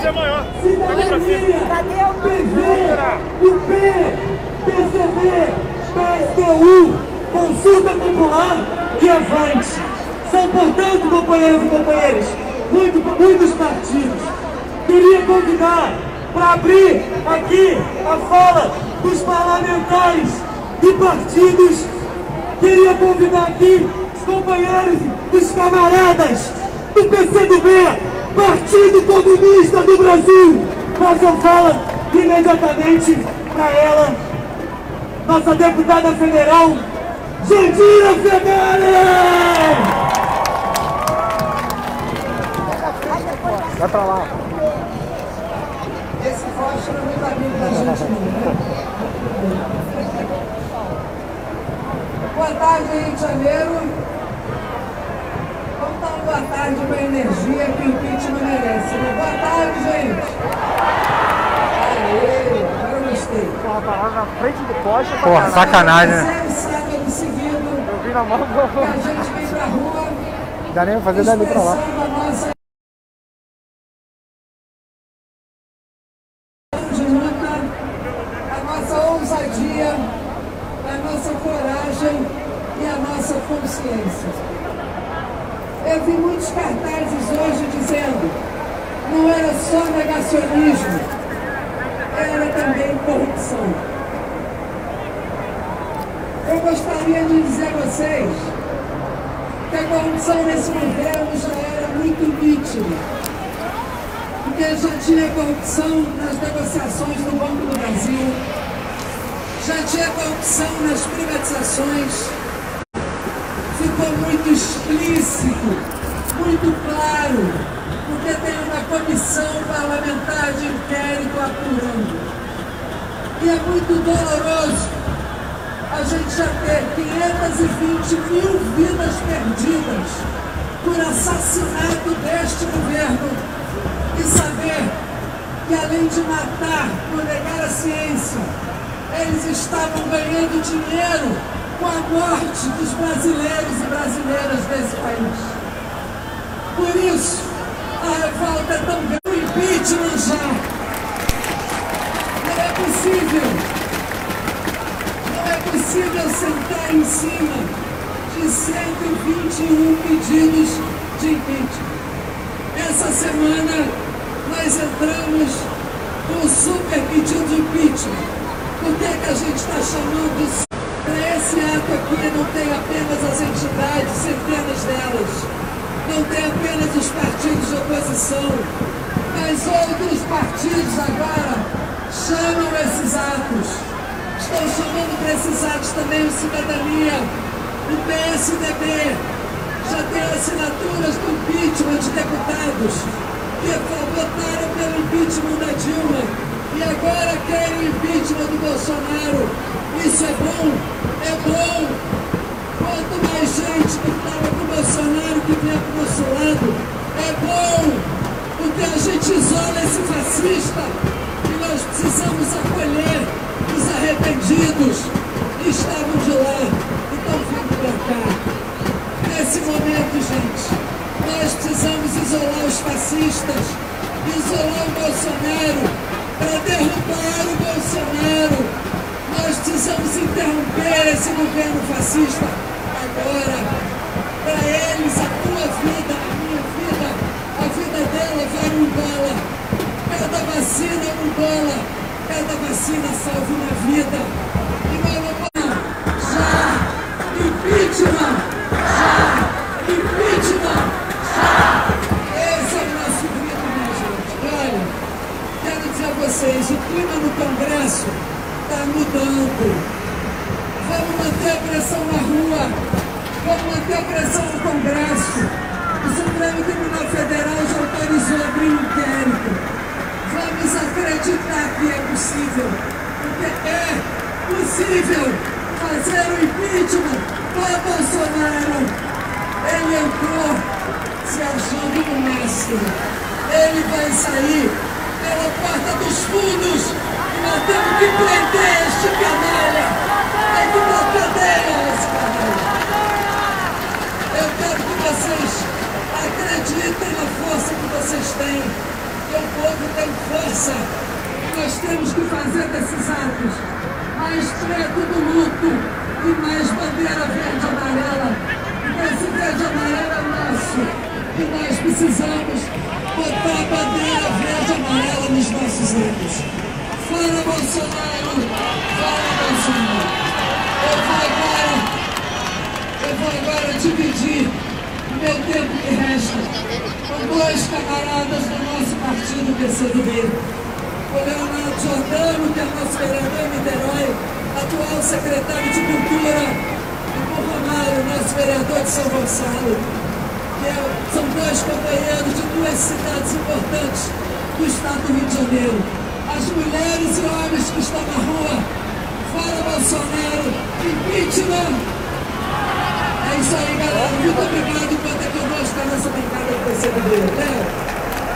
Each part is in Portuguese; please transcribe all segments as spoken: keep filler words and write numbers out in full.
é maior. Cidadania, Cadê o P V, o P, P C B, P S T U, consulta popular e avante. São, portanto, companheiros e companheiras, muito, muitos partidos. Queria convidar para abrir aqui a fala dos parlamentares de partidos. Queria convidar aqui os companheiros, os camaradas do P C do B, Partido Comunista do Brasil. Façam fala imediatamente para ela, nossa deputada federal, Jandira Fegali. Vai pra lá. Esse fósforo não está vindo da gente não. Boa tarde, Rio de Janeiro. Vamos dar uma boa tarde com a energia que o impeachment merece. Uma boa tarde, gente. Aê, agora eu gostei. Porra, tá lá na frente do poste. Porra, sacanagem, né? Terceiro sábado seguido, Eu vi na mão. a gente vem pra rua Dá nem pra fazer dali pra lá. expressando a nossa a nossa ousadia, a nossa coragem e a nossa consciência. Eu vi muitos cartazes hoje dizendo não era só negacionismo, era também corrupção. Eu gostaria de dizer a vocês que a corrupção nesse governo já era muito nítida, porque já tinha corrupção nas negociações do Banco do Brasil, já tinha corrupção nas privatizações, ficou muito explícito, muito claro, porque tem uma comissão parlamentar de inquérito apurando. E é muito doloroso a gente já ter quinhentas e vinte mil vidas perdidas por assassinato deste governo e saber que, além de matar, por negar a ciência, eles estavam ganhando dinheiro com a morte dos brasileiros e brasileiras desse país. Por isso, a revolta é tão grande. O impeachment já. Não é possível, não é possível sentar em cima de cento e vinte e um pedidos de impeachment. Essa semana nós entramos com um super pedido de impeachment. Por que é que a gente está chamando para esse ato aqui? Não tem apenas as entidades, centenas delas, não tem apenas os partidos de oposição, mas outros partidos agora chamam esses atos. Estão chamando para esses atos também o Cidadania, o P S D B, já tem assinaturas do impeachment de deputados que votaram pelo impeachment da Dilma e agora querem o impeachment do Bolsonaro. Isso é bom? É bom. Quanto mais gente que estava com o Bolsonaro que vier para o nosso lado, é bom, porque a gente isola esse fascista e nós precisamos acolher os arrependidos que estavam de lá e estão vindo para cá. Nesse momento, gente, nós precisamos isolar os fascistas, isolar o Bolsonaro, para derrubar o Bolsonaro. Nós precisamos interromper esse governo fascista agora. Para eles, a tua vida, a minha vida, a vida dela vale um dólar. Cada vacina um dólar. Cada vacina salva uma vida. E nós vamos já impeachment, já impeachment, já. Esse é o nosso grito, minha gente. Olha, quero dizer a vocês, o clima no Congresso está mudando. Vamos manter a pressão na rua, vamos manter a pressão no Congresso. O Supremo Tribunal Federal já autorizou abrir um inquérito. Vamos acreditar que é possível, porque é possível fazer o impeachment para Bolsonaro. Ele entrou se achando no máximo. Ele vai sair pela porta dos fundos e nós temos que prender este canalha. Tem que dar cadeia a esse canalha. Eu quero que vocês acreditem na força que vocês têm. Meu povo tem força. Nós temos que fazer desses atos mais preto do luto e mais bandeira verde e amarela. Esse verde e amarelo é nosso. E nós precisamos botar a bandeira verde e amarela nos nossos atos. Fora Bolsonaro! Fora Bolsonaro! Eu vou agora, eu vou agora dividir o meu tempo que resta com dois camaradas do nosso partido P C do B. O Leonardo Jordano, que é nosso vereador em Niterói, atual secretário de Cultura, e o Romário, nosso vereador de São Gonçalo, que é, são dois companheiros de duas cidades importantes do estado do Rio de Janeiro. As mulheres e homens que estão na rua, fora Bolsonaro, impeachment! É isso aí, galera. Muito obrigado por ter conosco nessa bancada do P C do B. Léo.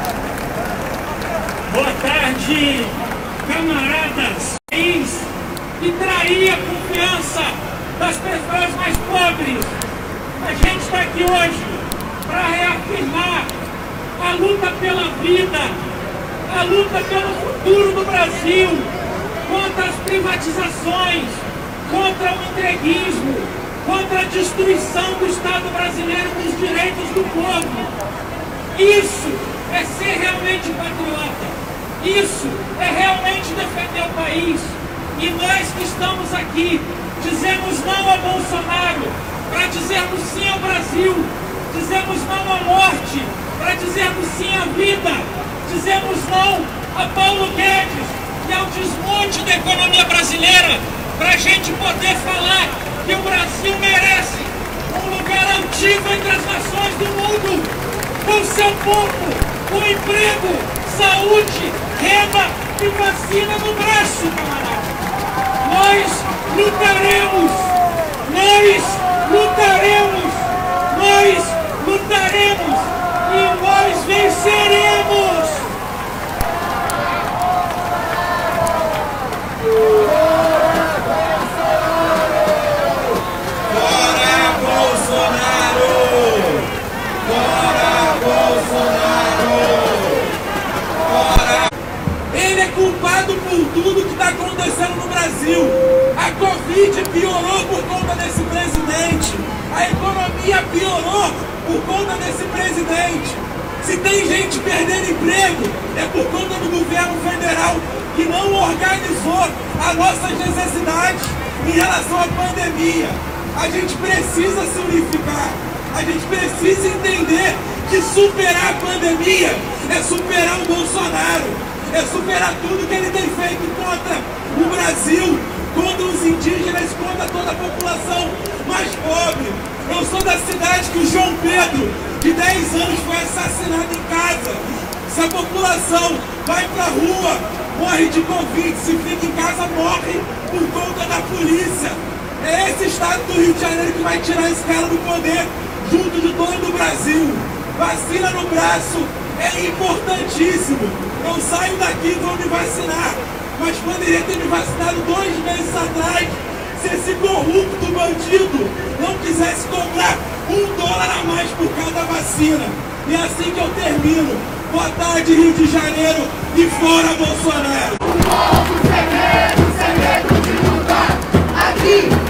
Boa tarde, camaradas. País que traía a confiança das pessoas mais pobres. A gente está aqui hoje para reafirmar a luta pela vida, a luta pelo futuro do Brasil, contra as privatizações, contra o entreguismo, contra a destruição do Estado brasileiro dos direitos do povo. Isso é ser realmente patriota. Isso é realmente defender o país. E nós que estamos aqui dizemos não a Bolsonaro para dizermos sim ao Brasil, dizemos não à morte para dizermos sim à vida, dizemos não a Paulo Guedes e ao desmonte da economia brasileira, para a gente poder falar que o Brasil merece um lugar altivo entre as nações do mundo, com seu povo, com emprego, saúde, renda e vacina no braço, camarada. Nós lutaremos, nós lutaremos, nós lutaremos e nós venceremos. Fora Bolsonaro! Fora Bolsonaro! Ele é culpado por tudo que está acontecendo no Brasil. A Covid piorou por conta desse presidente. A economia piorou por conta desse presidente. Se tem gente perdendo emprego, é por conta do governo federal que não organizou as nossas necessidades em relação à pandemia. A gente precisa se unificar. A gente precisa entender que superar a pandemia é superar o Bolsonaro. É superar tudo que ele tem feito contra o Brasil, contra os indígenas, contra toda a população mais pobre. Eu sou da cidade que o João Pedro, de dez anos, foi assassinado em casa. Se a população vai pra rua, morre de Covid, se fica em casa, morre por conta da polícia. É esse estado do Rio de Janeiro que vai tirar esse cara do poder, junto de todo o Brasil. Vacina no braço é importantíssimo. Eu saio daqui e vou me vacinar, mas poderia ter me vacinado dois meses atrás se esse corrupto bandido não quisesse cobrar um dólar a mais por cada vacina. E é assim que eu termino. Boa tarde, Rio de Janeiro, e fora Bolsonaro! O povo sem medo, sem medo de lutar aqui.